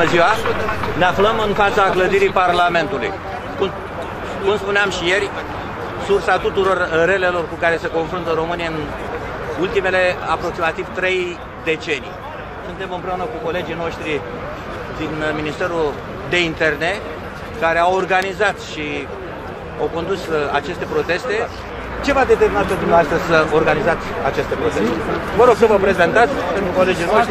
Bună ziua! Ne aflăm în fața clădirii Parlamentului. Cum spuneam și ieri, sursa tuturor relelor cu care se confruntă românii în ultimele aproximativ 3 decenii. Suntem împreună cu colegii noștri din Ministerul de Interne, care au organizat și au condus aceste proteste. Ce v-a determinat pe dumneavoastră să organizați aceste proteste? Vă rog să vă prezentați pentru colegii noștri.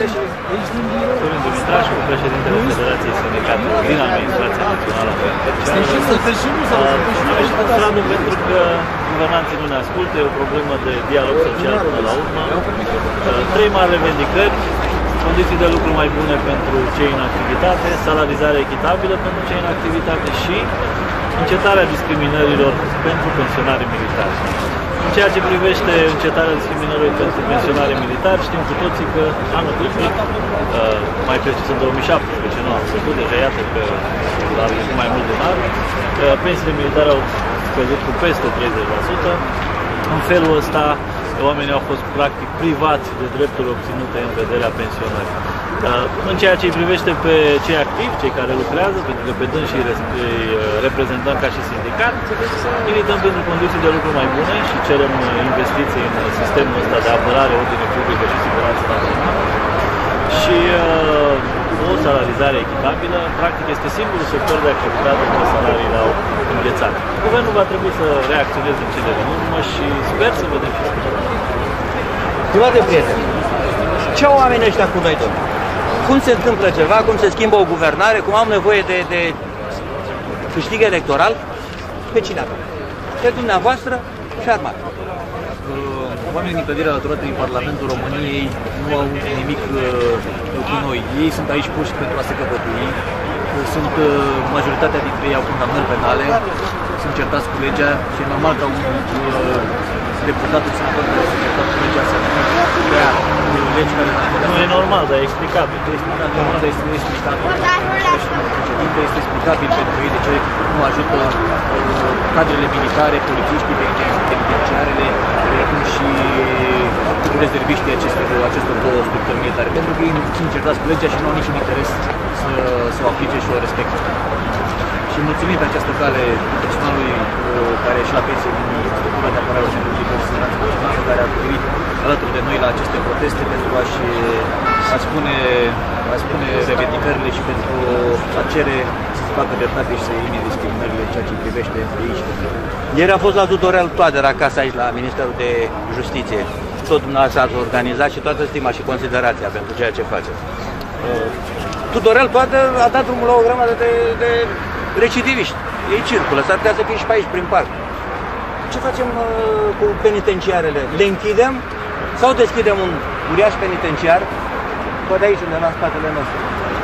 Sorin Dumitrașcu, președintele Federației Sindicatelor din Administrația Națională a Interceană. Am ieșit în stradă pentru că guvernanții nu ne ascultă, e o problemă de dialog social până la urmă. 3 mari revendicări: condiții de lucru mai bune pentru cei în activitate, salarizare echitabilă pentru cei în activitate și încetarea discriminărilor pentru pensionarii militari. În ceea ce privește încetarea discriminării pentru pensionarii militari, știm cu toții că anul trecut, mai precis în 2017, nu am făcut, deja iată că la mai mult de un an, pensiile militare au scăzut cu peste 30%. În felul ăsta, oamenii au fost practic privați de drepturi obținute în vederea pensionării. În ceea ce îi privește pe cei activi, cei care lucrează, pentru că pe dânsii îi reprezentăm ca și sindicat, milităm pentru condiții de lucru mai bune și cerem investiții în sistemul ăsta de apărare, ordine publică și siguranță națională și o salarizare echitabilă. Practic este singurul sector de activitate unde salariile au înghețat. Guvernul va trebui să reacționeze în cele din urmă și sper să vedem și Stimate prieteni, ce au oamenii ăștia cu noi, domnule? Cum se întâmplă ceva, cum se schimbă o guvernare, cum au nevoie de câștig electoral? Pe cine avem? Pe dumneavoastră și armată. Oamenii din clădirea alăturată din Parlamentul României nu au nimic cu noi. Ei sunt aici puși pentru a se căpătui. Sunt majoritatea dintre ei au condamnări penale, sunt certați cu legea și e normal ca un deputat sau senator care se certat cu legea să crea legi care nu e normal, dar e explicabil. Este explicabil. Președinte, este explicabil pentru ei de ce nu ajută cadrele militare, polițiștii, penitenciarele, precum și rezerviștii acestor două structuri militare. Pentru că ei sunt certați cu legea și nu au niciun interes să o aplice și o respecte. Și mulțumim pe această cale personalului care și la pensie din structura de apărare și de siguranță națională, care a venit alături de noi la aceste proteste pentru a spune revendicările și pentru a cere să facă dreptate și să elimine discriminările în ceea ce privește pe ei și pe noi. Ieri a fost la Tudorel Toader acasă aici la Ministerul de Justiție. Tot dumneavoastră ați organizat și toată stima și considerația pentru ceea ce faceți. Tudorel Toader a dat drumul la o grămadă de recidiviști. Ei circulă, s-ar putea să fie și pe aici, prin parc. Ce facem cu penitenciarele? Le închidem sau deschidem un uriaș penitenciar? Poate aici, undeva în spatele nostru.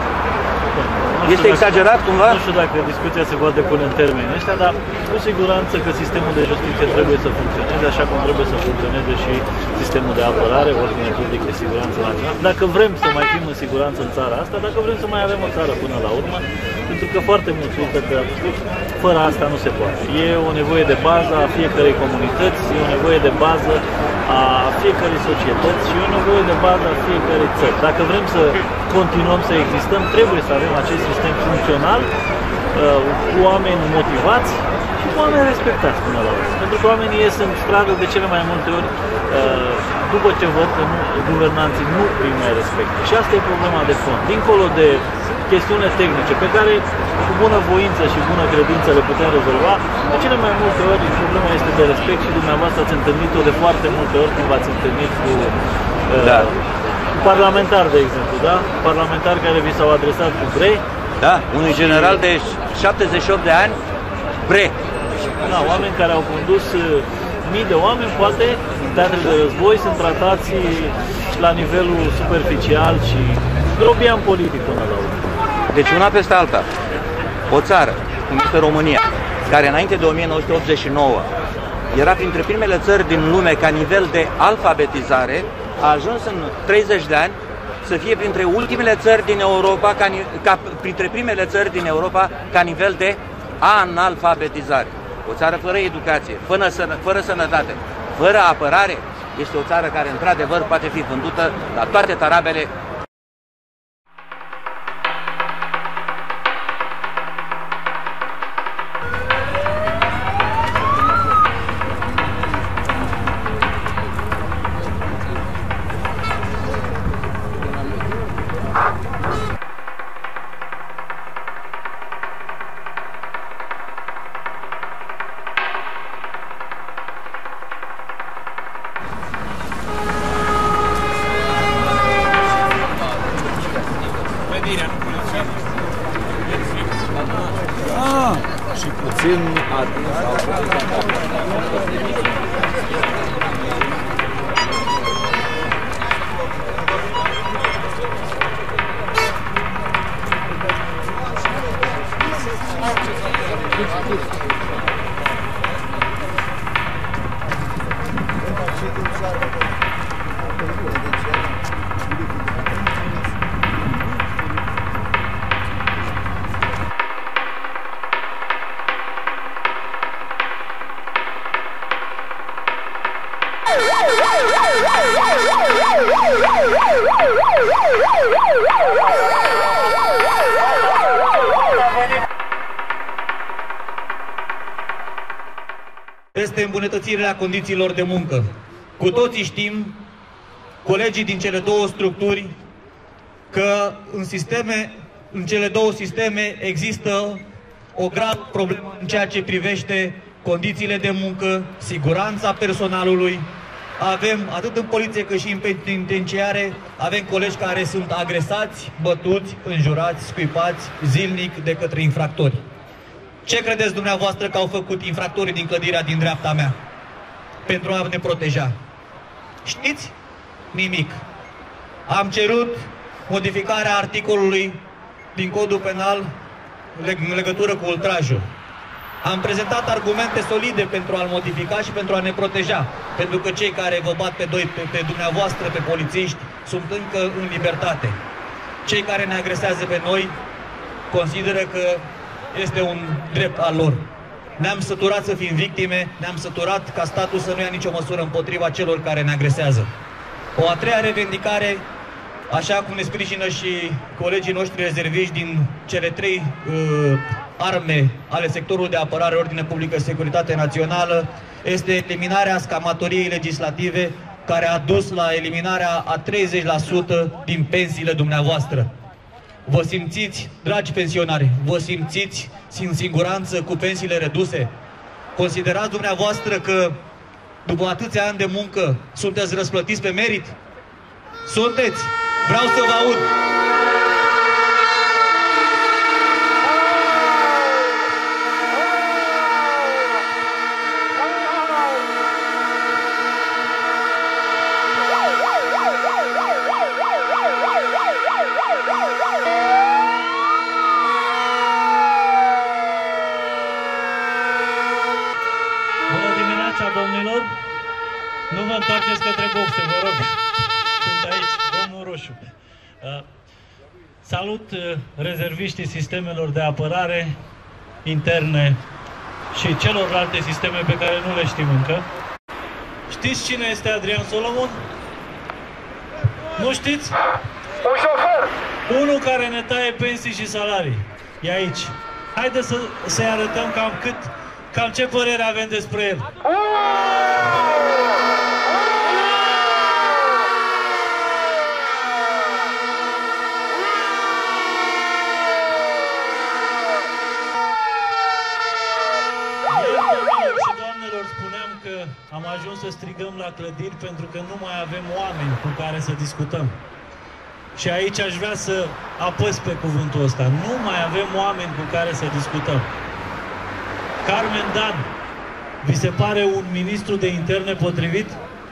Este exagerat cumva? Nu știu dacă discuția se poate pune în termenii ăștia, dar cu siguranță că sistemul de justiție trebuie să funcționeze, așa cum trebuie să funcționeze și sistemul de apărare, ordine public, de siguranță națională. Dacă vrem să mai fim în siguranță în țara asta, dacă vrem să mai avem o țară până la urmă, pentru că foarte mulți uită că fără asta nu se poate. E o nevoie de bază a fiecărei comunități, e o nevoie de bază a fiecărei societăți și e o nevoie de bază a fiecărei țări. Dacă vrem să continuăm să existăm, trebuie să avem acest sistem funcțional, cu oameni motivați și cu oameni respectați până la urmă. Pentru că oamenii ies în stradă de cele mai multe ori după ce văd că guvernanții nu îi mai respectă. Și asta e problema de fond. Dincolo de chestiune tehnice pe care cu bună voință și bună credință le putem rezolva, de cele mai multe ori problema este de respect și dumneavoastră ați întâlnit-o de foarte multe ori când v-ați întâlnit cu parlamentari, de exemplu, da? Parlamentari care vi s-au adresat cu bre. Da, unui general de 78 de ani, bre. Da, oameni care au condus mii de oameni, poate, în teatre de război, sunt tratați la nivelul superficial și grobian politic până la urmă. Deci una peste alta, o țară, cum este România, care înainte de 1989 era printre primele țări din lume ca nivel de alfabetizare, a ajuns în 30 de ani să fie printre ultimele țări din Europa, printre primele țări din Europa ca nivel de analfabetizare. O țară fără educație, fără sănătate, fără apărare, este o țară care într-adevăr poate fi vândută la toate tarabele a atins sau este îmbunătățirea condițiilor de muncă. Cu toții știm, colegii din cele două structuri, că în cele două sisteme există o gravă problemă în ceea ce privește condițiile de muncă, siguranța personalului. Avem, atât în poliție cât și în penitenciare, avem colegi care sunt agresați, bătuți, înjurați, scuipați zilnic de către infractori. Ce credeți dumneavoastră că au făcut infractorii din clădirea din dreapta mea pentru a ne proteja? Știți? Nimic. Am cerut modificarea articolului din Codul Penal în legătură cu ultrajul. Am prezentat argumente solide pentru a-l modifica și pentru a ne proteja, pentru că cei care vă bat pe dumneavoastră, pe polițiști, sunt încă în libertate. Cei care ne agresează pe noi consideră că este un drept al lor. Ne-am săturat să fim victime, ne-am săturat ca statul să nu ia nicio măsură împotriva celor care ne agresează. O a treia revendicare, așa cum ne sprijină și colegii noștri rezerviști din cele trei arme ale sectorului de apărare, ordine publică, securitate națională, este eliminarea scamatoriei legislative, care a dus la eliminarea a 30% din pensiile dumneavoastră. Vă simțiți, dragi pensionari, vă simțiți în siguranță cu pensiile reduse? Considerați dumneavoastră că după atâția ani de muncă sunteți răsplătiți pe merit? Sunteți? Vreau să vă aud! Domnilor, nu vă întoarceți către boxe, vă rog. Sunt aici, domnul Roșu. Salut rezerviștii sistemelor de apărare interne și celorlalte sisteme pe care nu le știm încă. Știți cine este Adrian Solomon? Nu știți? Un șofer! Unul care ne taie pensii și salarii. E aici. Haideți să-i arătăm cam ce părere avem despre el. Am ajuns să strigăm la clădiri pentru că nu mai avem oameni cu care să discutăm. Și aici aș vrea să apăs pe cuvântul ăsta. Nu mai avem oameni cu care să discutăm. Carmen Dan, vi se pare un ministru de interne potrivit?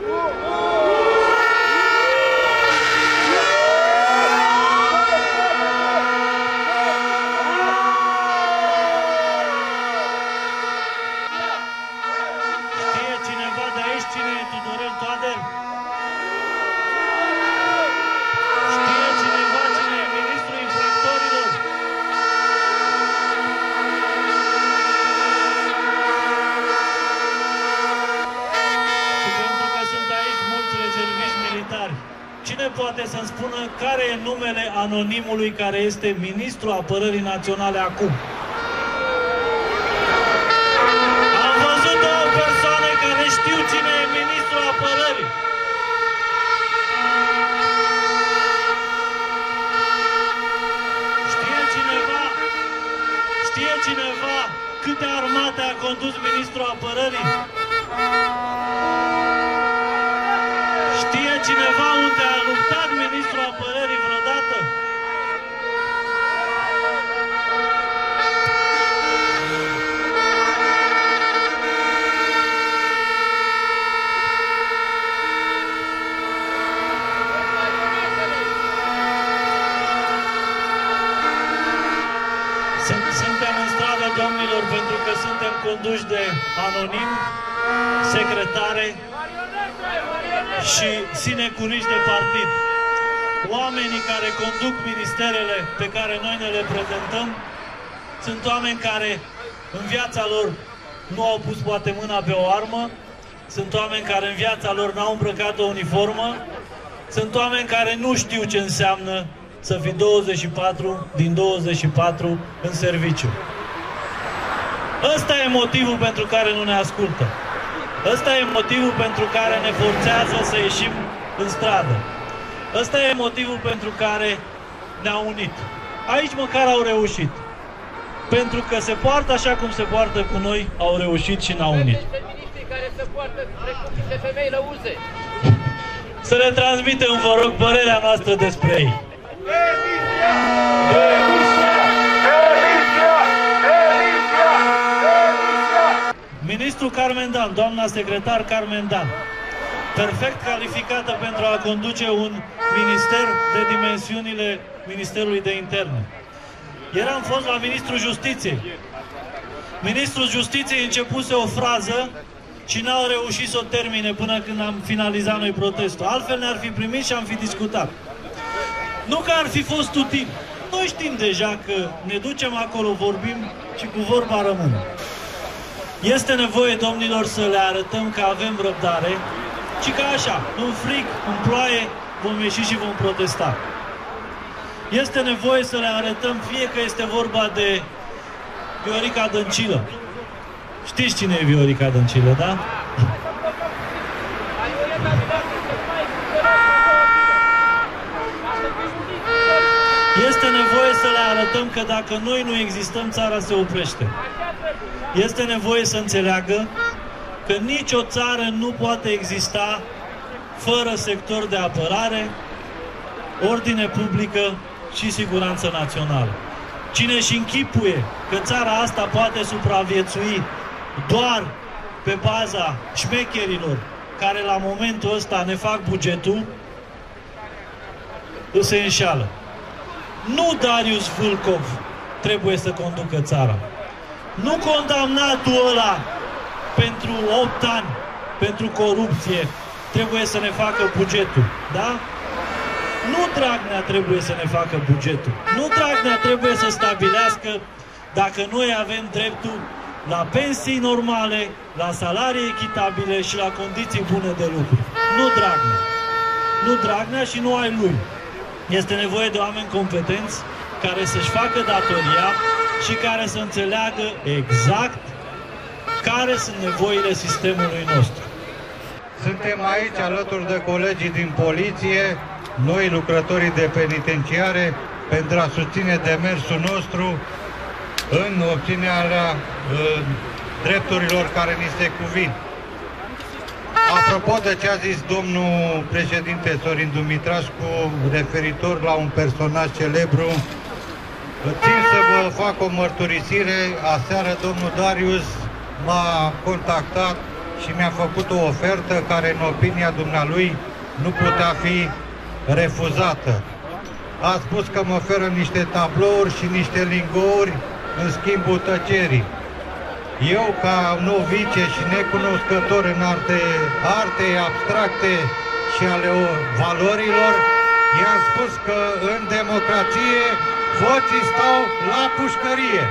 Poate să-mi spună care e numele anonimului care este ministrul apărării naționale acum? Am văzut două persoane care știu cine e ministrul apărării. Știe cineva câte armate a condus ministrul apărării? Știe cineva unde a luptat ministrul apărării vreodată? conduși de anonimi, secretare și sinecuriști de partid. Oamenii care conduc ministerele pe care noi ne reprezentăm sunt oameni care în viața lor nu au pus poate mâna pe o armă, sunt oameni care în viața lor n-au îmbrăcat o uniformă, sunt oameni care nu știu ce înseamnă să fii 24 din 24 în serviciu. Ăsta e motivul pentru care nu ne ascultă. Ăsta e motivul pentru care ne forțează să ieșim în stradă. Ăsta e motivul pentru care ne-au unit. Aici măcar au reușit. Pentru că se poartă așa cum se poartă cu noi, au reușit și ne-au unit. Să le transmitem, vă rog, părerea noastră despre ei. Ministrul Carmen Dan, doamna secretar Carmen Dan, perfect calificată pentru a conduce un minister de dimensiunile Ministerului de Interne. Ieri am fost la Ministrul Justiției. Ministrul Justiției începuse o frază și n-au reușit să o termine până când am finalizat noi protestul. Altfel ne-ar fi primit și am fi discutat. Nu că ar fi fost util. Noi știm deja că ne ducem acolo, vorbim și cu vorba rămân. Este nevoie, domnilor, să le arătăm că avem răbdare și că așa, în frig, în ploaie, vom ieși și vom protesta. Este nevoie să le arătăm, fie că este vorba de Viorica Dăncilă. Știți cine e Viorica Dăncilă, da? Este nevoie să le arătăm că dacă noi nu existăm, țara se oprește. Este nevoie să înțeleagă că nicio țară nu poate exista fără sector de apărare, ordine publică și siguranță națională. Cine își închipuie că țara asta poate supraviețui doar pe baza șmecherilor care la momentul ăsta ne fac bugetul, se înșeală. Nu Darius Vâlcov trebuie să conducă țara. Nu condamnatul ăla pentru 8 ani, pentru corupție, trebuie să ne facă bugetul, da? Nu Dragnea trebuie să ne facă bugetul. Nu Dragnea trebuie să stabilească dacă noi avem dreptul la pensii normale, la salarii echitabile și la condiții bune de lucru. Nu Dragnea. Nu Dragnea și nu ai lui. Este nevoie de oameni competenți care să-și facă datoria și care să înțeleagă exact care sunt nevoile sistemului nostru. Suntem aici alături de colegii din poliție, noi lucrătorii de penitenciare, pentru a susține demersul nostru în obținerea drepturilor care ni se cuvin. Apropo de ce a zis domnul președinte Sorin Dumitrașcu referitor la un personaj celebru, țin să vă fac o mărturisire. Aseară domnul Darius m-a contactat și mi-a făcut o ofertă care, în opinia dumnealui, nu putea fi refuzată. A spus că mă oferă niște tablouri și niște lingouri în schimbul tăcerii. Eu, ca novice și necunoscător în artei abstracte și ale valorilor, i-am spus că în democrație voții stau la pușcărie.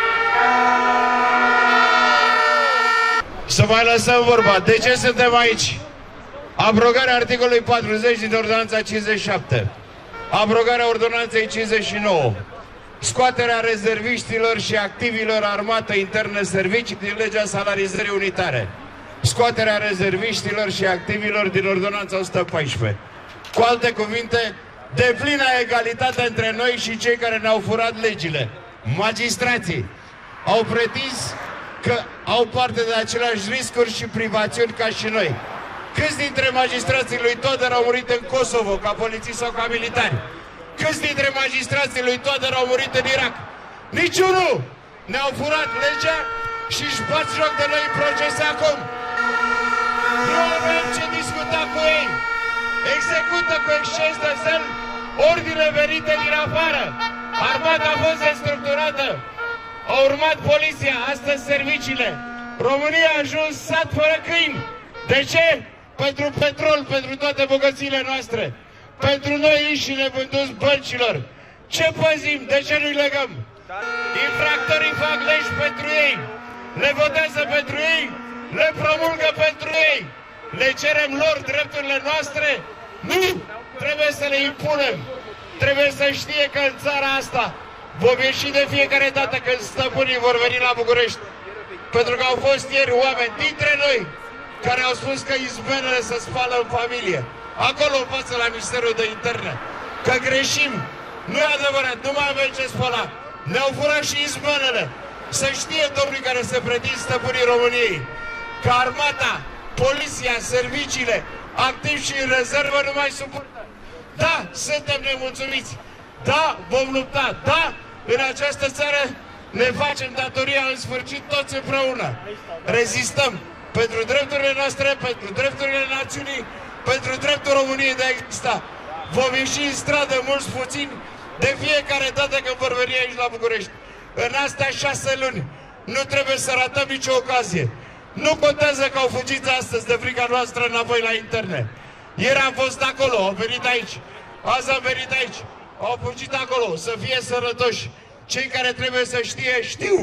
Să mai lăsăm vorba. De ce suntem aici? Abrogarea articolului 40 din ordonanța 57. Abrogarea ordonanței 59. Scoaterea rezerviștilor și activilor armată internă servicii din legea salarizării unitare. Scoaterea rezerviștilor și activilor din ordonanța 114. Cu alte cuvinte, deplină egalitate între noi și cei care ne-au furat legile. Magistrații au pretins că au parte de aceleași riscuri și privațiuni ca și noi. Câți dintre magistrații lui Toder au murit în Kosovo ca polițiști sau ca militari? Câți dintre magistrații lui Toder au murit în Irak? Niciunul! Ne-au furat legea și își bat joc de noi în procese acum. Nu avem ce discuta cu ei. Execută cu exces de zel ordine venite din afară. Armata a fost destructurată. A urmat poliția, astăzi serviciile. România a ajuns sat fără câini. De ce? Pentru petrol, pentru toate bogățiile noastre. Pentru noi înșine vânduți băncilor. Ce păzim? De ce nu-i legăm? Infractorii fac legi pentru ei. Le votează pentru ei. Le promulgă pentru ei. Le cerem lor drepturile noastre? Nu! Trebuie să le impunem. Trebuie să știe că în țara asta vom ieși de fiecare dată când stăpânii vor veni la București. Pentru că au fost ieri oameni dintre noi care au spus că izmenele se spală în familie. Acolo în față la Ministerul de Interne. Că greșim. Nu e adevărat, nu mai avem ce spăla. Ne-au furat și izmenele. Să știe domnii care se pretind stăpânii României că armata, poliția, serviciile, activi și în rezervă nu mai suportă. Da, suntem nemulțumiți. Da, vom lupta. Da, în această țară ne facem datoria în sfârșit toți împreună. Rezistăm pentru drepturile noastre, pentru drepturile națiunii, pentru dreptul României de a exista. Vom ieși în stradă, mulți puțini, de fiecare dată când vor veni aici la București. În astea 6 luni nu trebuie să ratăm nicio ocazie. Nu contează că au fugit astăzi de frica noastră înapoi la interne. Ieri am fost acolo, au venit aici. Azi am venit aici. Au fugit acolo, să fie sănătoși. Cei care trebuie să știe, știu.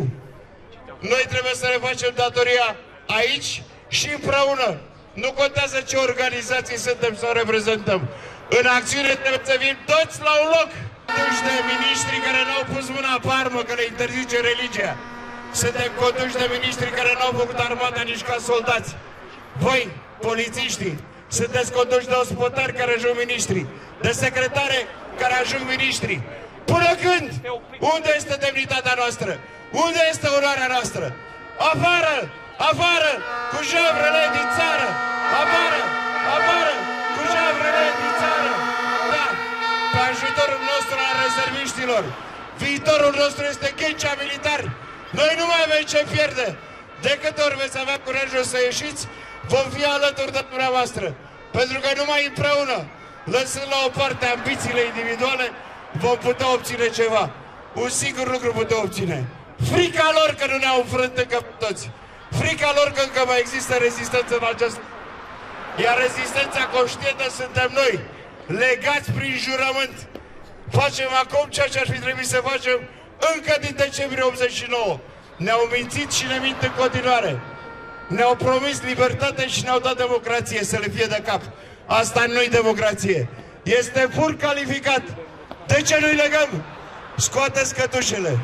Noi trebuie să ne facem datoria aici și împreună. Nu contează ce organizații suntem sau reprezentăm. În acțiune trebuie să fim toți la un loc. Conduși de miniștri care n-au pus mâna pe armă, că le interzice religia. Suntem conduși de miniștri care n-au făcut armata nici ca soldați. Voi, polițiștii, sunteți conduși de ospătari care ajung miniștri, de secretare care ajung miniștri. Până când? Unde este demnitatea noastră? Unde este onoarea noastră? Afară! Afară! Cu javrele din țară! Afară! Afară! Cu javrele din țară! Da! Pe ajutorul nostru al rezerviștilor, viitorul nostru este Ghencea militar. Noi nu mai avem ce pierde. De câte ori veți avea curajul să ieșiți, vom fi alături de dumneavoastră. Pentru că numai împreună, lăsând la o parte ambițiile individuale, vom putea obține ceva. Un singur lucru putem obține. Frica lor că nu ne-au înfrânt încă pe toți. Frica lor că încă mai există rezistență în această... Iar rezistența conștientă suntem noi, legați prin jurământ. Facem acum ceea ce ar fi trebuit să facem încă din decembrie 89. Ne-au mințit și ne mint în continuare. Ne-au promis libertate și ne-au dat democrație, să le fie de cap. Asta nu-i democrație. Este fur calificat. De ce nu-i legăm? Scoateți cătușele!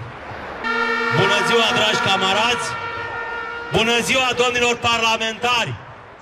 Bună ziua, dragi camarazi! Bună ziua, domnilor parlamentari!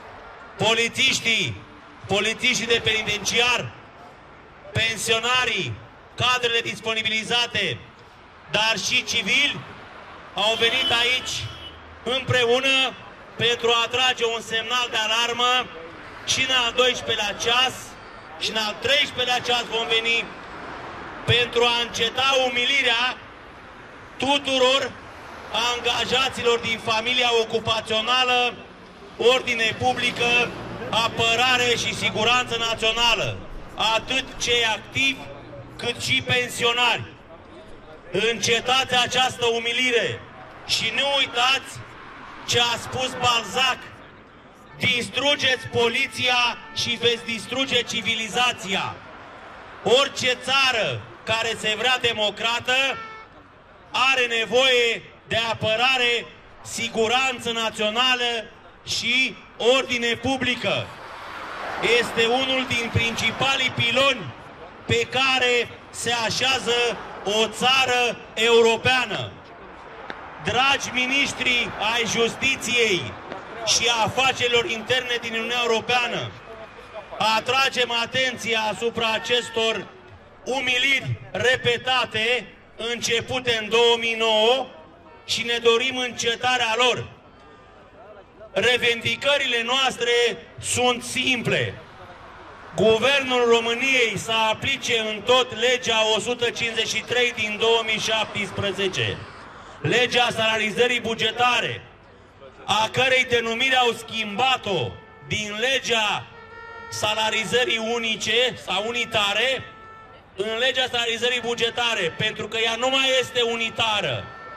Polițiștii de penitenciar, pensionarii, cadrele disponibilizate, dar și civili, au venit aici împreună pentru a trage un semnal de alarmă și în al 12-lea ceas și în al 13-lea ceas vom veni pentru a înceta umilirea tuturor angajaților din familia ocupațională, ordine publică, apărare și siguranță națională, atât cei activi cât și pensionari. Încetați această umilire și nu uitați ce a spus Balzac: distrugeți poliția și veți distruge civilizația. Orice țară care se vrea democrată are nevoie de apărare, siguranță națională și ordine publică. Este unul din principalii piloni pe care se așează o țară europeană. Dragi miniștri ai justiției și a afacerilor interne din Uniunea Europeană, atragem atenția asupra acestor umiliri repetate începute în 2009 și ne dorim încetarea lor. Revendicările noastre sunt simple. Guvernul României să aplice în tot legea 153 din 2017, legea salarizării bugetare, a cărei denumire au schimbat-o din legea salarizării unice sau unitare în legea salarizării bugetare, pentru că ea nu mai este unitară.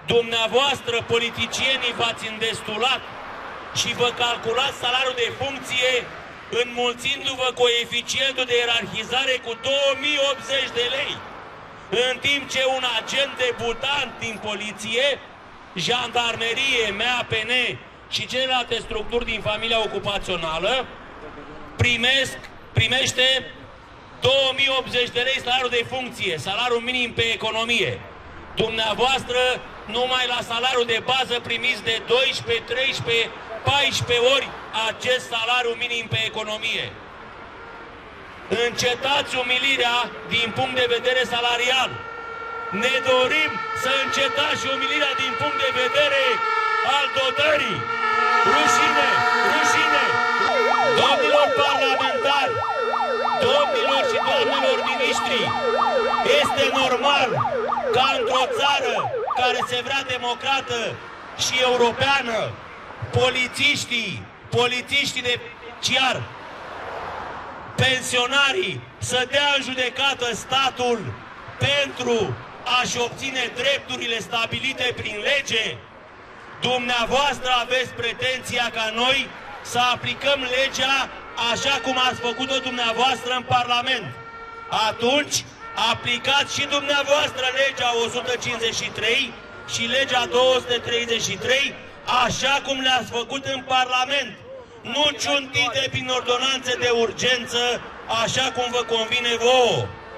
Dumneavoastră, politicienii, v-ați îndestulat și vă calculați salariul de funcție înmulțindu-vă coeficientul de ierarhizare cu 2080 de lei. În timp ce un agent debutant din poliție, jandarmerie, MAPN și celelalte structuri din familia ocupațională primește 2080 de lei salariul de funcție, salariul minim pe economie. Dumneavoastră, numai la salariul de bază primiți de 12, 13, 14 ori acest salariu minim pe economie. Încetați umilirea din punct de vedere salarial. Ne dorim să încetați și umilirea din punct de vedere al dotării. Rușine! Rușine! Domnilor parlamentari, domnilor și doamnelor miniștri, este normal ca într-o țară care se vrea democrată și europeană, polițiștii de ciar, pensionarii să dea în judecată statul pentru a-și obține drepturile stabilite prin lege? Dumneavoastră aveți pretenția ca noi să aplicăm legea așa cum ați făcut-o dumneavoastră în Parlament. Atunci aplicați și dumneavoastră legea 153 și legea 233 așa cum le-ați făcut în Parlament, nu ciuntite prin ordonanțe de urgență, așa cum vă convine vouă.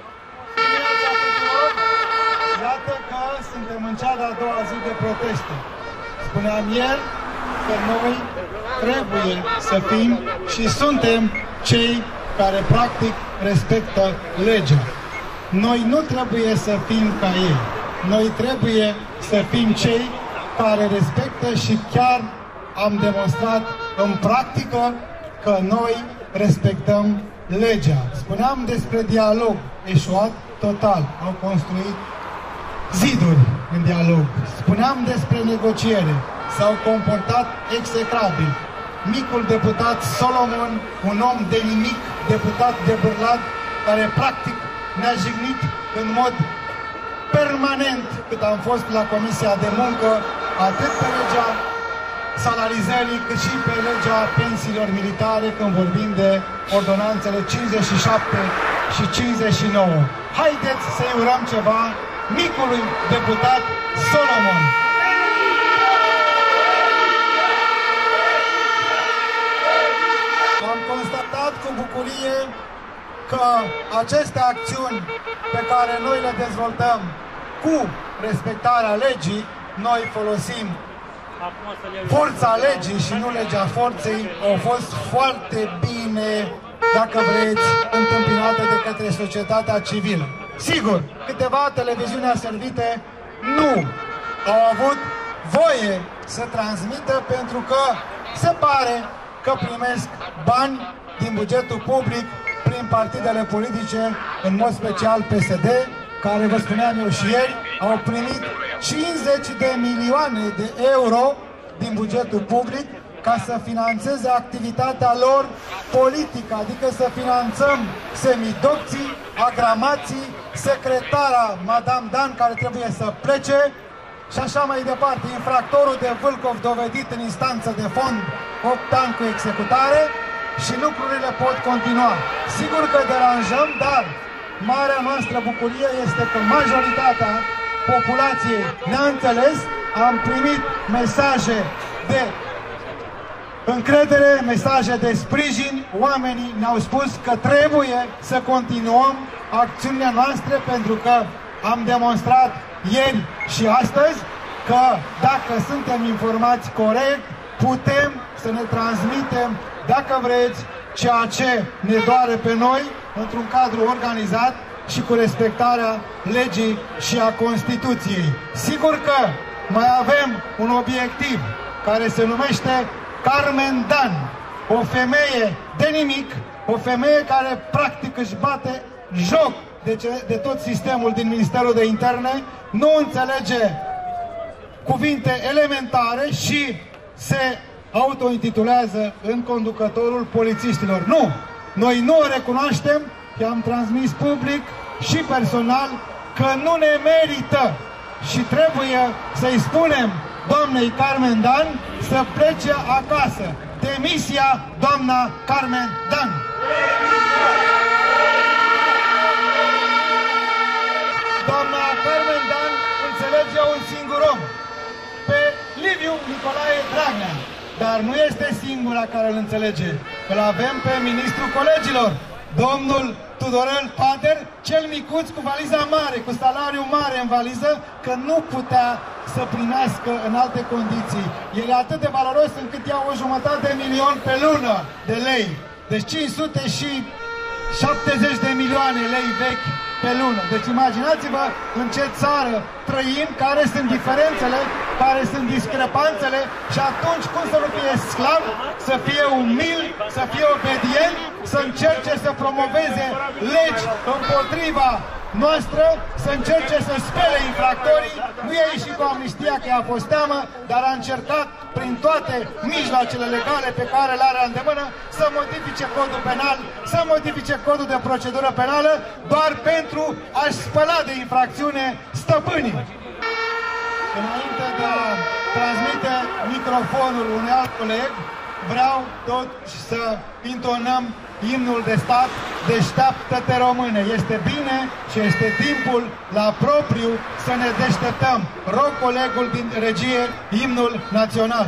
Iată că suntem în cea de-a doua zi de proteste. Spuneam ieri că noi trebuie să fim și suntem cei care practic respectă legea. Noi nu trebuie să fim ca ei. Noi trebuie să fim cei care respectă și chiar am demonstrat în practică că noi respectăm legea. Spuneam despre dialog eșuat total. Au construit ziduri în dialog. Spuneam despre negociere. S-au comportat execrabil. Micul deputat Solomon, un om de nimic, deputat de bârlat, care practic ne-a jignit în mod permanent cât am fost la Comisia de Muncă, atât pe legea salarizării, cât și pe legea pensiilor militare, când vorbim de ordonanțele 57 și 59. Haideți să-i urăm ceva micului deputat Solomon. Am constatat cu bucurie că aceste acțiuni pe care noi le dezvoltăm cu respectarea legii, noi folosim forța legii și nu legea forței, au fost foarte bine, dacă vreți, întâmpinate de către societatea civilă. Sigur, câteva televiziuni aservite nu au avut voie să transmită pentru că se pare că primesc bani din bugetul public prin partidele politice, în mod special PSD, care, vă spuneam eu și ieri, au primit 50 de milioane de euro din bugetul public ca să finanțeze activitatea lor politică, adică să finanțăm semidocții, agramații, secretara Madame Dan, care trebuie să plece, și așa mai departe. Infractorul de Vâlcov dovedit în instanță de fond, 8 ani cu executare, și lucrurile pot continua. Sigur că deranjăm, dar marea noastră bucurie este că majoritatea populației ne-a înțeles, am primit mesaje de încredere, mesaje de sprijin, oamenii ne-au spus că trebuie să continuăm acțiunile noastre pentru că am demonstrat ieri și astăzi că dacă suntem informați corect, putem să ne transmitem, dacă vreți, ceea ce ne doare pe noi într-un cadru organizat și cu respectarea legii și a Constituției. Sigur că mai avem un obiectiv care se numește Carmen Dan, o femeie de nimic, o femeie care practic își bate joc de tot sistemul din Ministerul de Interne, nu înțelege cuvinte elementare și se autointitulează în conducătorul polițiștilor. Nu! Noi nu o recunoaștem, i-am transmis public și personal că nu ne merită și trebuie să-i spunem doamnei Carmen Dan să plece acasă. Demisia, doamna Carmen Dan! Doamna Carmen Dan înțelege un singur om, pe Liviu Nicolae Dragnea, dar nu este singura care îl înțelege. Îl avem pe ministrul colegilor, domnul Tudorel Pater, cel micuț cu valiza mare, cu salariu mare în valiză, că nu putea să primească în alte condiții. El e atât de valoros încât ia 500.000 pe lună de lei. Deci 570 de milioane lei vechi pe lună. Deci imaginați-vă în ce țară trăim, care sunt diferențele, care sunt discrepanțele și atunci cum să nu fie sclav, să fie umil, să fie obedient, să încerce să promoveze legi împotriva noastră, să încerce să spele infractorii. Nu i-a ieșit cu amnistia că i-a fost teamă, dar a încercat prin toate mijloacele legale pe care le are la îndemână să modifice codul penal, să modifice codul de procedură penală doar pentru a-și spăla de infracțiune stăpânii. Înainte de a transmite microfonul unui alt coleg, vreau tot să intonăm imnul de stat, Deșteaptă-te române. Este bine și este timpul la propriu să ne deșteptăm. Rog colegul din regie imnul național.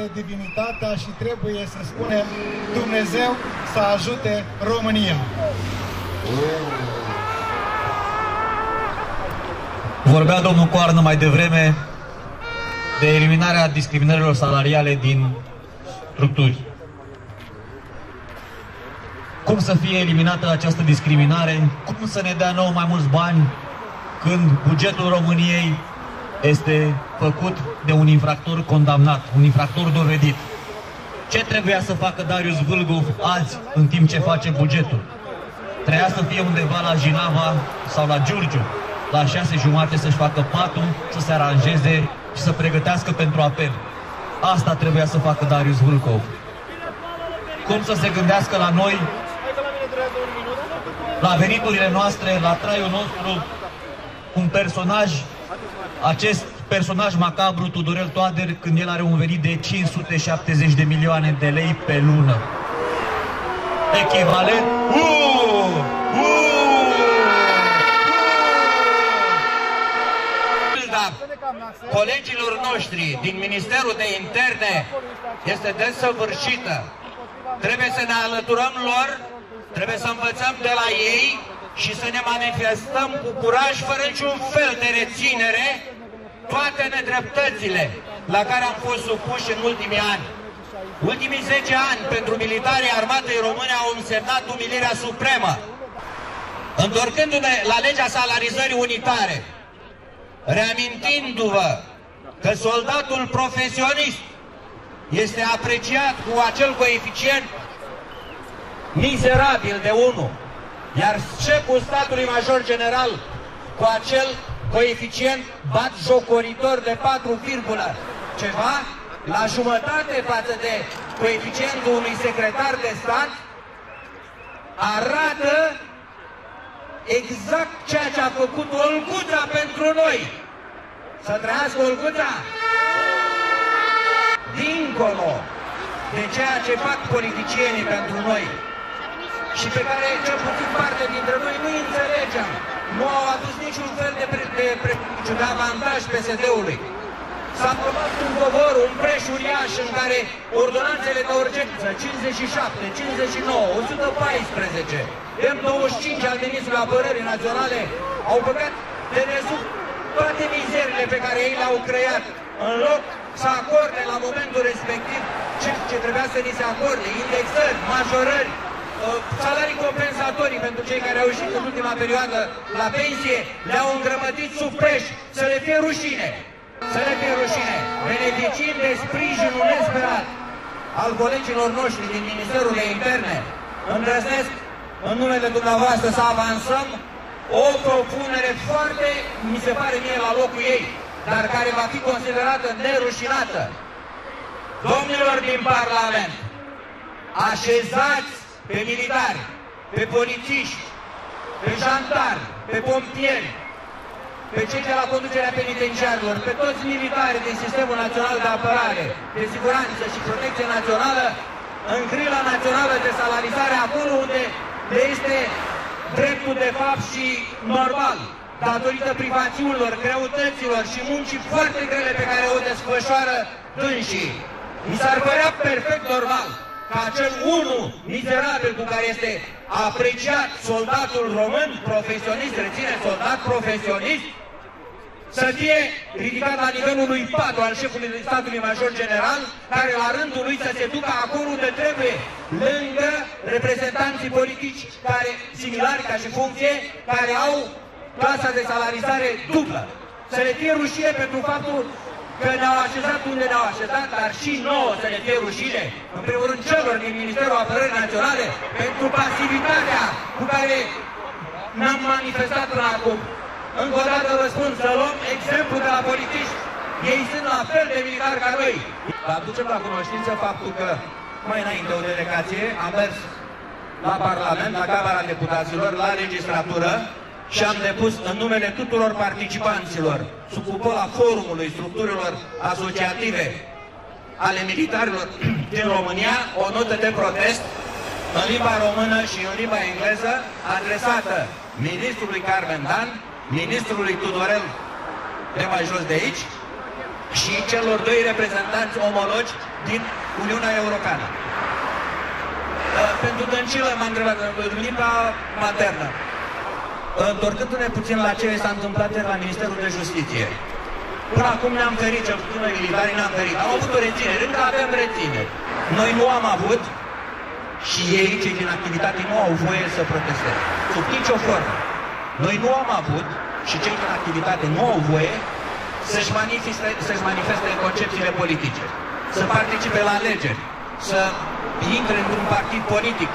este divinitatea și trebuie să spunem Dumnezeu să ajute România. Vorbea domnul Coarnă mai devreme de eliminarea discriminărilor salariale din structuri. Cum să fie eliminată această discriminare? Cum să ne dea nouă mai mulți bani când bugetul României este făcut de un infractor condamnat, un infractor dovedit? Ce trebuia să facă Darius Vâlgov azi în timp ce face bugetul? Trebuia să fie undeva la Jinava sau la Giurgiu, la 6:30 să-și facă patul, să se aranjeze și să pregătească pentru apel. Asta trebuia să facă Darius Vâlgov. Cum să se gândească la noi, la veniturile noastre, la traiul nostru, un personaj, acest personaj macabru, Tudorel Toader, când el are un venit de 570 de milioane de lei pe lună. Echivalent... Colegilor noștri din Ministerul de Interne este desăvârșită. Trebuie să ne alăturăm lor, trebuie să învățăm de la ei și să ne manifestăm cu curaj, fără niciun fel de reținere, toate nedreptățile la care am fost supuși în ultimii ani. Ultimii 10 ani pentru militarii armatei române au însemnat umilirea supremă. Întorcându-ne la legea salarizării unitare, reamintindu-vă că soldatul profesionist este apreciat cu acel coeficient mizerabil de 1, iar șeful statului major general cu acel coeficient batjocoritor de 4, ceva, la jumătate față de coeficientul unui secretar de stat, arată exact ceea ce a făcut Olguța pentru noi. Să trăiască Olguța! Dincolo de ceea ce fac politicienii pentru noi și pe care cel puțin parte dintre noi nu înțelegem, nu au adus niciun fel de avantaj PSD-ului. S-a aprobat un covor, un preș uriaș în care ordonanțele de urgență 57, 59, 114, M25 al Ministrului Apărării Naționale au băgat de desubt toate mizerile pe care ei le-au creat, în loc să acorde la momentul respectiv ce trebuia să ni se acorde, indexări, majorări, salarii compensatorii pentru cei care au ieșit în ultima perioadă la pensie, le-au îngrămădit sub preș, să le fie rușine. Să le fie rușine, beneficiind de sprijinul nesperat al colegilor noștri din Ministerul de Interne, îndrăznesc în numele dumneavoastră să avansăm o propunere foarte, mi se pare mie, la locul ei, dar care va fi considerată nerușinată. Domnilor din Parlament, așezați pe militari, pe polițiști, pe jandarmi, pe pompieri, pe cei de la conducerea penitenciarilor, pe toți militarii din Sistemul Național de Apărare, de Siguranță și Protecție Națională, în grila națională de salarizare, acolo unde le este dreptul de fapt și normal, datorită privațiunilor, greutăților și muncii foarte grele pe care o desfășoară dânsii. Mi s-ar părea perfect normal ca acel unul mizerabil cu care este apreciat soldatul român, profesionist, reține soldat profesionist, să fie ridicat la nivelul lui 4 al șefului statului major general, care la rândul lui să se ducă acolo unde trebuie, lângă reprezentanții politici care, similari ca și funcție, care au clasa de salarizare dublă. Să le fie rușine pentru faptul că ne-au așezat unde ne-au așezat, dar și nouă să ne fie rușine, în primul rând celor din Ministerul Apărării Naționale, pentru pasivitatea cu care ne-am manifestat până acum. Încă o dată vă spun să luăm exemplu de la politici. Ei sunt la fel de militari ca noi. Aducem la cunoștință faptul că mai înainte o delegație a mers la Parlament, la Camera Deputaților, la Registratură și am depus în numele tuturor participanților sub cupola forumului structurilor asociative ale militarilor din România o notă de protest în limba română și în limba engleză adresată ministrului Carmen Dan, ministrului Tudorel de mai jos de aici și celor doi reprezentanți omologi din Uniunea Europeană. Pentru Dăncilă m-am întrebat, limba maternă. Întorcându-ne puțin la ce s-a întâmplat la Ministerul de Justiție. Până acum ne-am ferit, cel puțin noi militarii ne-am ferit. Am avut o reținere, încă avem rețineri. Noi nu am avut și ei, cei din activitate, nu au voie să protesteze. Sub nicio formă. Noi nu am avut și cei din activitate nu au voie să-și manifeste concepțiile politice, să participe la alegeri, să intre într-un partid politic,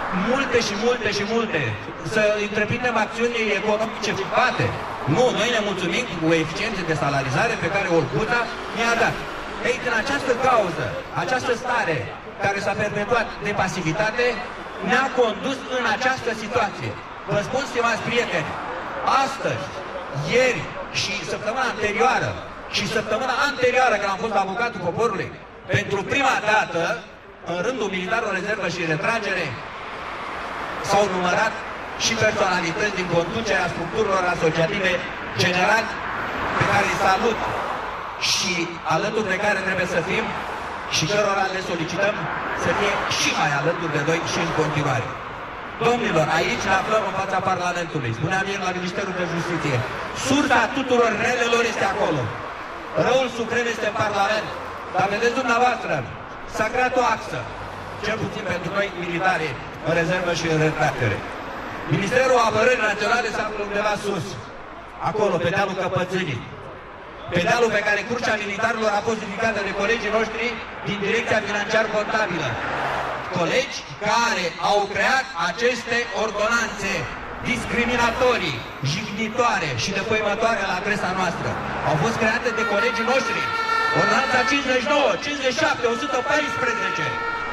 multe, să întreprindem acțiuni economice private. Nu, noi ne mulțumim cu coeficiențe de salarizare pe care Olguța ne-a dat. Ei, din această cauză, această stare care s-a perpetuat de pasivitate, ne-a condus în această situație. Vă spun, stimați prieteni, astăzi, ieri și săptămâna anterioară, când am fost avocatul poporului, pentru prima dată, în rândul militarilor rezervă și retragere, s-au numărat și personalități din conducerea structurilor asociative generali, pe care îi salut și alături de care trebuie să fim și cărora le solicităm să fie și mai alături de noi și în continuare. Domnilor, aici ne aflăm în fața Parlamentului. Spuneam ieri la Ministerul de Justiție. Sursa tuturor relelor este acolo. Răul suprem este în Parlament. Dar vedeți dumneavoastră, s-a creat o axă, cel puțin pentru noi militari în rezervă și în retractere. Ministerul Apărării Naționale s-a aflat undeva sus, acolo, pe dealul Căpățânii. Pe dealul pe care crucea militarilor a fost ridicată de colegii noștri din Direcția Financiar-Contabilă. Colegi care au creat aceste ordonanțe discriminatorii, jignitoare și defăimătoare la adresa noastră. Au fost create de colegii noștri. Ordonanța 59, 57, 114.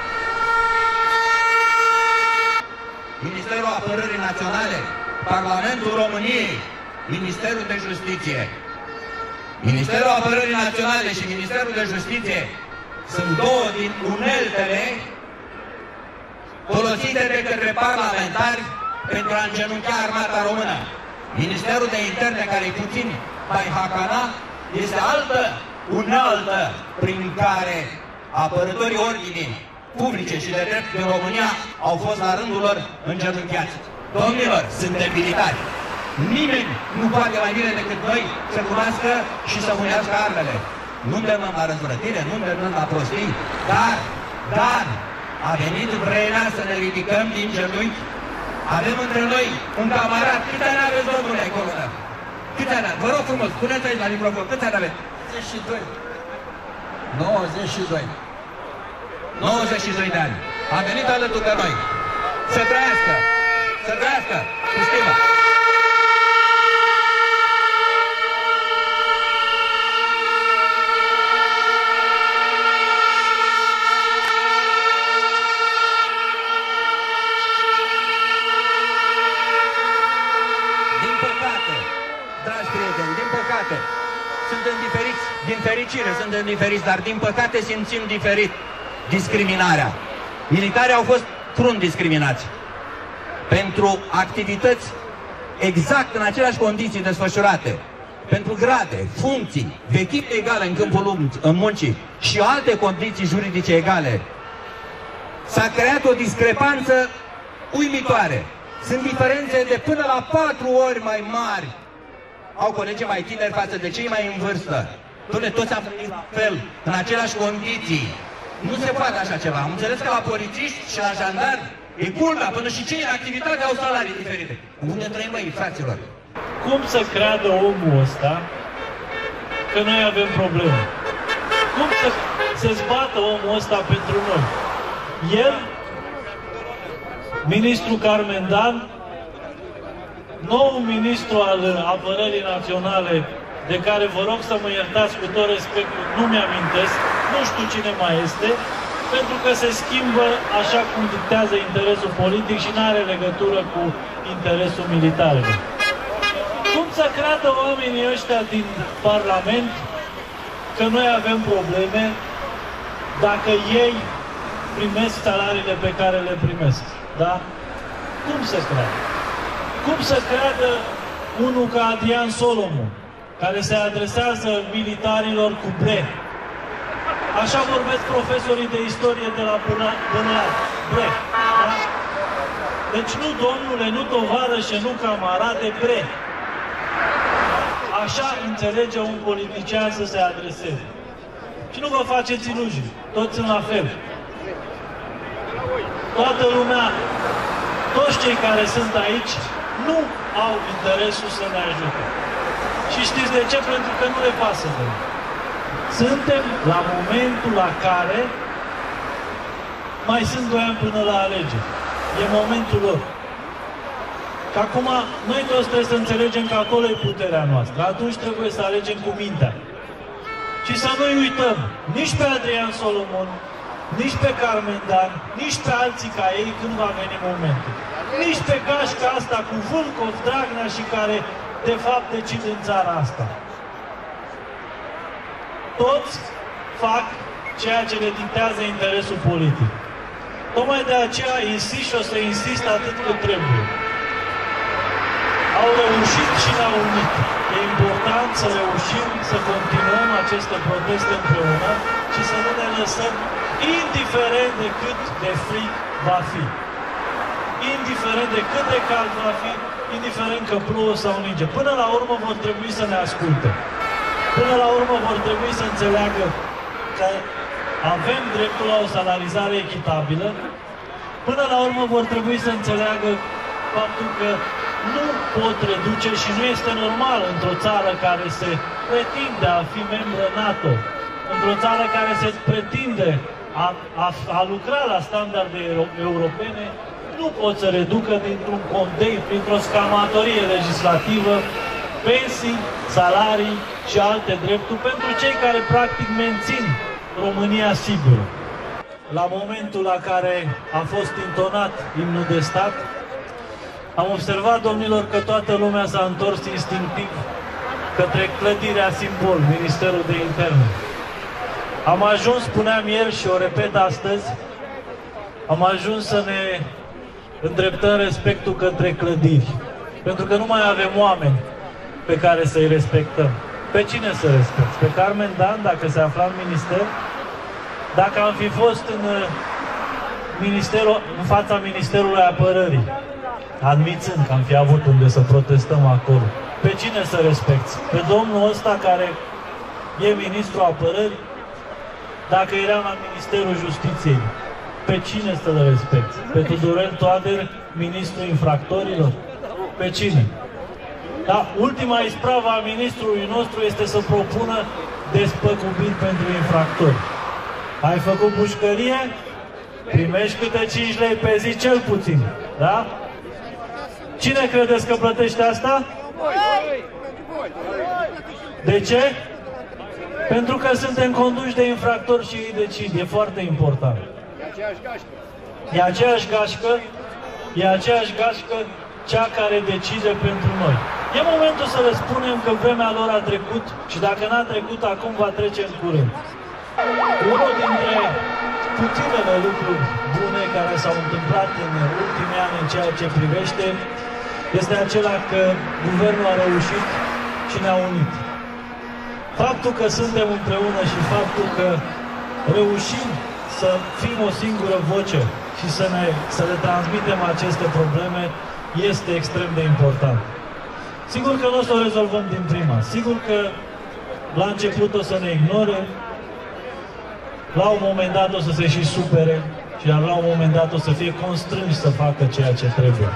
Ministerul Apărării Naționale, Parlamentul României, Ministerul de Justiție. Ministerul Apărării Naționale și Ministerul de Justiție sunt două din uneltele folosite de către parlamentari pentru a îngenunchea armata română. Ministerul de Interne, care e puțin mai hacana, este altă unealtă prin care apărătorii ordinii publice și de drept din România au fost la rândul lor îngenunchiați. Domnilor, suntem militari. Nimeni nu poate mai bine decât noi să cunoască și să mânească armele. Nu îndemnăm la răzvrătire, nu îndemnăm la prostii, dar a venit vremea să ne ridicăm din genunchi. Avem între noi un camarat. Câți ani aveți, domnule, acolo? Câți ani? Vă rog frumos, puneți aici la microfon. Câți ani aveți? 92. 92 de ani. A venit alături de noi. Să trăiască! Să trăiască! Cu stimă! Suntem diferiți, din fericire suntem diferiți, dar din păcate simțim diferit discriminarea. Militarii au fost crunt discriminați pentru activități exact în aceleași condiții desfășurate, pentru grade, funcții, vechime egale în câmpul muncii și alte condiții juridice egale. S-a creat o discrepanță uimitoare. Sunt diferențe de până la 4 ori mai mari. Au colegi mai tineri față de cei mai în vârstă. Doamne, toți am venit la fel, în aceleași condiții. Nu se poate așa ceva. Am înțeles că la polițiști și la jandari e culmea, până și cei în activitate au salarii diferite. Unde trăim, băi, fraților? Cum să creadă omul ăsta că noi avem probleme? Cum să se zbată omul ăsta pentru noi? El, ministrul Carmen Dan, noul ministru al Apărării Naționale, de care vă rog să mă iertați cu tot respectul, nu mi-amintesc, nu știu cine mai este, pentru că se schimbă așa cum dictează interesul politic și nu are legătură cu interesul militarelor. Cum să creadă oamenii ăștia din Parlament că noi avem probleme dacă ei primesc salariile pe care le primesc? Da? Cum să creadă? Cum să creadă unul ca Adrian Solomon, care se adresează militarilor cu bre? Așa vorbesc profesorii de istorie de la Bâneag, Brecht. Da? Deci nu domnule, nu tovarășe, nu camarade, Brecht. Așa înțelege un politician să se adreseze. Și nu vă faceți iluzii, toți sunt la fel. Toată lumea, toți cei care sunt aici, nu au interesul să ne ajute. Și știți de ce? Pentru că nu le pasă de noi. Suntem la momentul la care mai sunt 2 ani până la alegeri. E momentul lor. Că acum noi toți trebuie să înțelegem că acolo e puterea noastră. Atunci trebuie să alegem cu mintea. Și să nu-i uităm nici pe Adrian Solomon, nici pe Carmen Dan, nici pe alții ca ei când va veni momentul. Nici pe gașca asta cu Vâlcov, Dragnea și care de fapt decid în țara asta. Toți fac ceea ce le dictează interesul politic. Tocmai de aceea insist și o să insist atât cât trebuie. Au reușit și ne-au unit. E important să reușim să continuăm aceste proteste împreună și să nu ne lăsăm, indiferent de cât de frig va fi. Indiferent de cât de cald va fi, indiferent că plouă sau ninge. Până la urmă vor trebui să ne asculte. Până la urmă vor trebui să înțeleagă că avem dreptul la o salarizare echitabilă. Până la urmă vor trebui să înțeleagă faptul că nu pot reduce și nu este normal într-o țară care se pretinde a fi membră NATO, într-o țară care se pretinde a lucra la standarde europene, nu pot să reducă dintr-un condei, printr-o scamatorie legislativă, pensii, salarii și alte drepturi pentru cei care practic mențin România sigură. La momentul la care a fost intonat imnul de stat, am observat, domnilor, că toată lumea s-a întors instinctiv către clădirea simbol, Ministerul de Interne. Am ajuns, spuneam ieri și o repet astăzi, am ajuns să ne îndreptăm respectul către clădiri. Pentru că nu mai avem oameni pe care să-i respectăm. Pe cine să respecti? Pe Carmen Dan, dacă se afla în minister? Dacă am fi fost în fața Ministerului Apărării, admițând că am fi avut unde să protestăm acolo, pe cine să respecti? Pe domnul ăsta care e ministrul apărării? Dacă eram la Ministerul Justiției, pe cine să-l respecti? Pe Tudorel Toader, ministrul infractorilor? Pe cine? Da, ultima ispravă a ministrului nostru este să propună despăgubiri pentru infractori. Ai făcut pușcărie? Primești câte 5 lei pe zi cel puțin. Da? Cine credeți că plătește asta? De ce? Pentru că suntem conduși de infractori și ei decid. E foarte important. E aceeași gașcă, cea care decide pentru noi. E momentul să le spunem că vremea lor a trecut și dacă n-a trecut acum, va trece în curând. Unul dintre puținele lucruri bune care s-au întâmplat în ultimii ani în ceea ce privește este acela că guvernul a reușit și ne-a unit. Faptul că suntem împreună și faptul că reușim să fim o singură voce și să le transmitem aceste probleme este extrem de important. Sigur că nu o să o rezolvăm din prima. Sigur că la început o să ne ignore, la un moment dat o să se și supere și la un moment dat o să fie constrânși să facă ceea ce trebuie.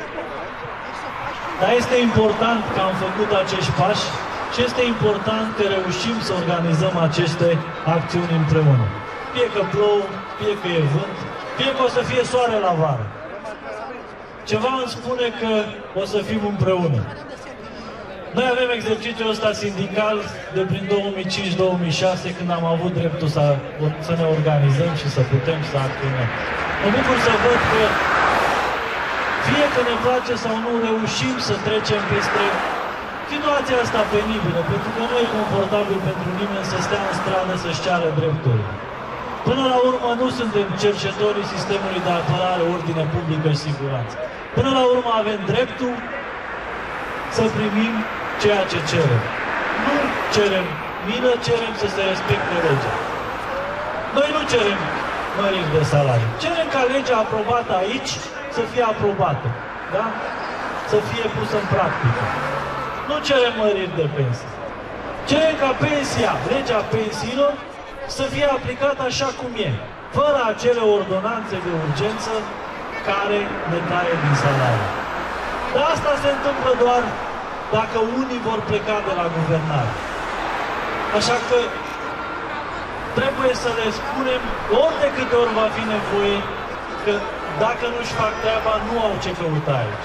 Dar este important că am făcut acești pași și este important că reușim să organizăm aceste acțiuni împreună. Fie că plouă, fie că e vânt, fie că o să fie soare la vară. Ceva îmi spune că o să fim împreună. Noi avem exercițiul ăsta sindical de prin 2005-2006, când am avut dreptul să ne organizăm și să putem să acționăm. Mă bucur să văd că fie că ne place sau nu, reușim să trecem peste situația asta penibilă, pentru că nu e confortabil pentru nimeni să stea în stradă să-și ceară drepturi. Până la urmă nu suntem cercetorii sistemului de apărare, ordine publică și siguranță. Până la urmă avem dreptul să primim ceea ce cerem. Nu cerem milă, cerem să se respecte legea. Noi nu cerem măriri de salarii. Cerem ca legea aprobată aici să fie aprobată. Da? Să fie pusă în practică. Nu cerem măriri de pensii. Cerem ca pensia, legea pensiilor, să fie aplicată așa cum e, fără acele ordonanțe de urgență care ne taie din salariu. Dar asta se întâmplă doar dacă unii vor pleca de la guvernare. Așa că trebuie să le spunem ori de câte ori va fi nevoie că dacă nu-și fac treaba, nu au ce căuta aici.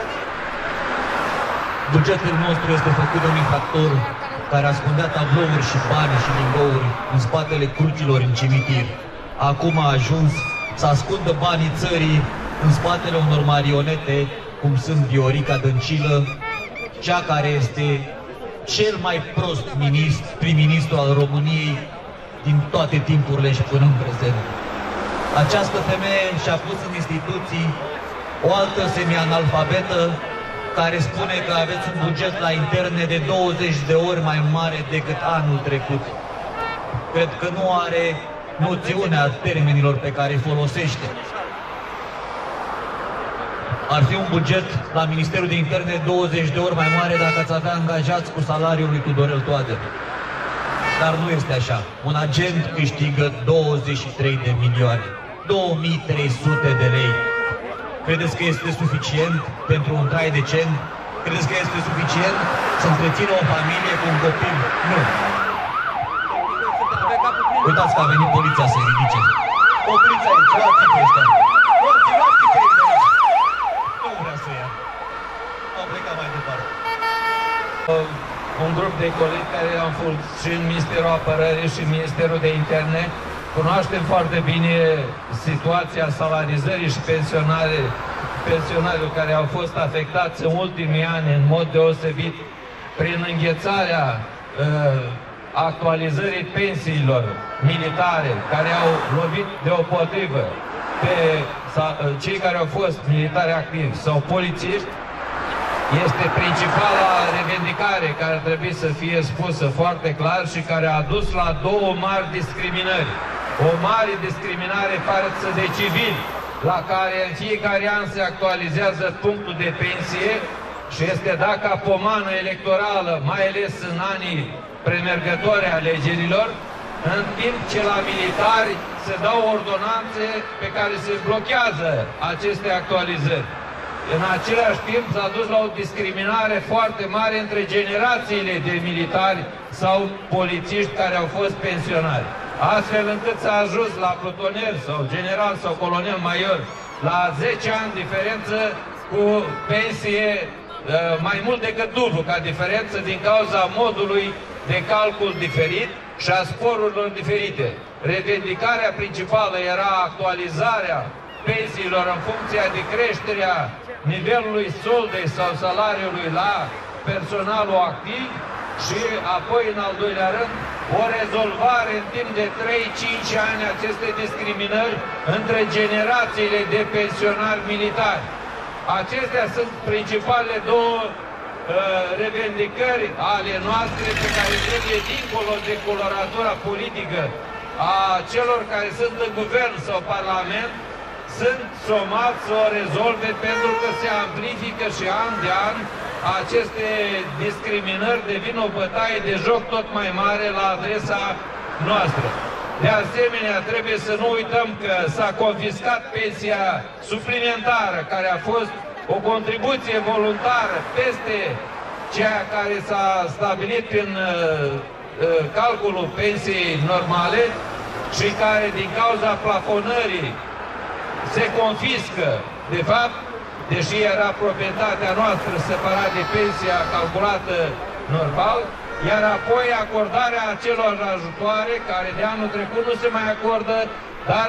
Bugetul nostru este făcut de un infractor care ascundea tablouri și bani și lingouri în spatele crucilor în cimitir. Acum a ajuns să ascundă banii țării în spatele unor marionete, cum sunt Viorica Dăncilă, cea care este cel mai prost prim-ministru al României din toate timpurile și până în prezent. Această femeie și-a pus în instituții o altă semi-analfabetă care spune că aveți un buget la interne de 20 de ori mai mare decât anul trecut. Cred că nu are noțiunea termenilor pe care îi folosește. Ar fi un buget la Ministerul de Interne 20 de ori mai mare dacă ați avea angajați cu salariul lui Tudorel Toader. Dar nu este așa. Un agent câștigă 23 de milioane, 2300 de lei. Credeți că este suficient pentru un trai decent? Credeți că este suficient să întrețină o familie cu un copil? Nu. Uitați că a venit poliția să-i ridice. Opriți aici, luați-i pe ăștia. Luați-i pe aici. Nu vrea să ia. Au plecat mai departe. Un grup de colegi care am fost și în Ministerul Apărării și în Ministerul de Interne. Cunoaștem foarte bine situația salarizării și pensionarilor care au fost afectați în ultimii ani în mod deosebit prin înghețarea actualizării pensiilor militare care au lovit deopotrivă pe cei care au fost militari activi sau polițiști. Este principala revendicare care trebuie să fie spusă foarte clar și care a dus la două mari discriminări. O mare discriminare față de civili, la care în fiecare an se actualizează punctul de pensie și este dat ca pomană electorală, mai ales în anii premergători alegerilor, în timp ce la militari se dau ordonanțe pe care se blochează aceste actualizări. În același timp s-a dus la o discriminare foarte mare între generațiile de militari sau polițiști care au fost pensionari. Astfel încât s-a ajuns la plutonier sau general sau colonel major la 10 ani diferență cu pensie mai mult decât dublu ca diferență din cauza modului de calcul diferit și a sporurilor diferite. Revendicarea principală era actualizarea pensiilor în funcție de creșterea nivelului soldei sau salariului la personalul activ și apoi, în al doilea rând, o rezolvare în timp de 3-5 ani aceste discriminări între generațiile de pensionari militari. Acestea sunt principalele două revendicări ale noastre pe care trebuie, dincolo de coloratura politică a celor care sunt în guvern sau parlament, sunt somați să o rezolve pentru că se amplifică și an de an aceste discriminări devin o bătaie de joc tot mai mare la adresa noastră. De asemenea, trebuie să nu uităm că s-a confiscat pensia suplimentară, care a fost o contribuție voluntară peste ceea care s-a stabilit prin calculul pensiei normale și care, din cauza plafonării, se confiscă, de fapt, deși era proprietatea noastră separat de pensia calculată normal, iar apoi acordarea acelor ajutoare care de anul trecut nu se mai acordă, dar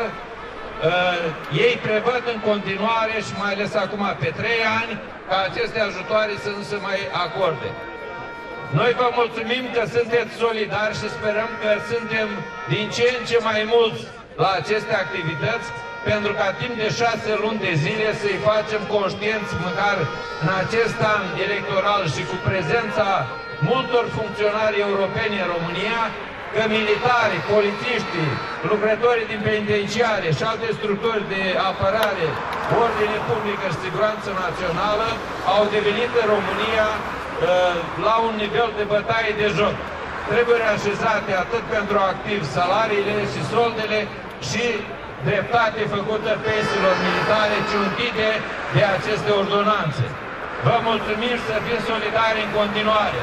ei prevăd în continuare și mai ales acum pe 3 ani ca aceste ajutoare să nu se mai acorde. Noi vă mulțumim că sunteți solidari și sperăm că suntem din ce în ce mai mulți la aceste activități, pentru ca timp de 6 luni de zile să-i facem conștienți, măcar în acest an electoral și cu prezența multor funcționari europeni în România, că militarii, polițiștii, lucrătorii din penitenciare și alte structuri de apărare, ordine publică și siguranță națională au devenit în România la un nivel de bătaie de joc. Trebuie reașezate atât pentru activi salariile și soldele și dreptate făcută pensiilor militare ciuntite de aceste ordonanțe. Vă mulțumim și să fim solidari în continuare.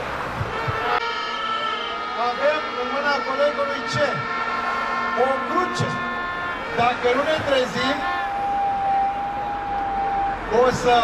Avem în mâna colegului ce? O cruce. Dacă nu ne trezim, o să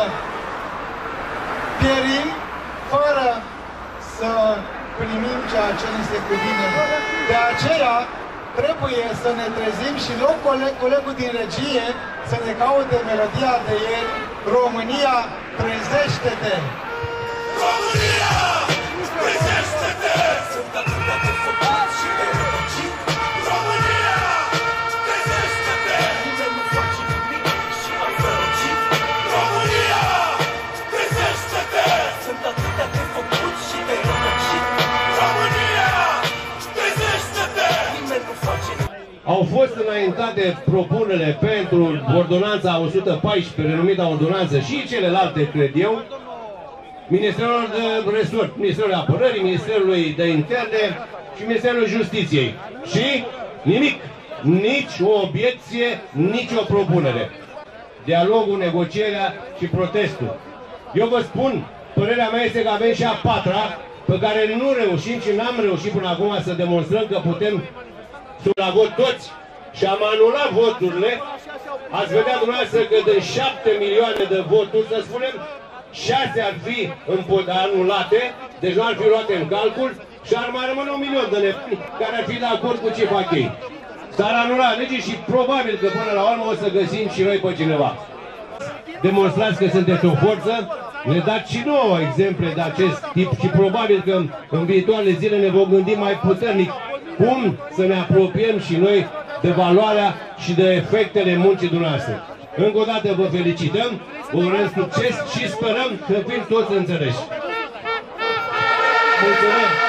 pierim fără să primim ceea ce ne se cuvine. De aceea trebuie să ne trezim și loc colegul din regie să ne caute melodia de ieri, România, trezește-te! România, trezește-te! Sunt atâtea de făcut și de răcit. România, trezește-te! Nimeni nu face nimic și am răcit. România, trezește-te! Sunt atâtea de făcut și de răcit. România, trezește-te! Nimeni nu face nimic. Au fost înaintate propunere pentru ordonanța 114, renumita ordonanță, și celelalte, cred eu, Ministerul de Resort, Ministerul Apărării, Ministerului de Interne și Ministerul Justiției. Și nimic, nici o obiecție, nici o propunere. Dialogul, negocierea și protestul. Eu vă spun, părerea mea este că avem și a patra, pe care nu reușim și n-am reușit până acum să demonstrăm că putem la vot toți și am anulat voturile. Ați vedea dumneavoastră că de 7 milioane de voturi, să spunem, 6 ar fi anulate, deci nu ar fi luate în calcul și ar mai rămâne 1 milion de nebuni care ar fi de acord cu ce fac ei. S-ar anula legii și probabil că până la urmă o să găsim și noi pe cineva. Demonstrați că sunteți o forță, ne dați și nouă exemple de acest tip și probabil că în viitoarele zile ne vom gândi mai puternic cum să ne apropiem și noi de valoarea și de efectele muncii dumneavoastră. Încă o dată vă felicităm, vă urăm succes și sperăm să fim toți înțeleși. Mulțumesc!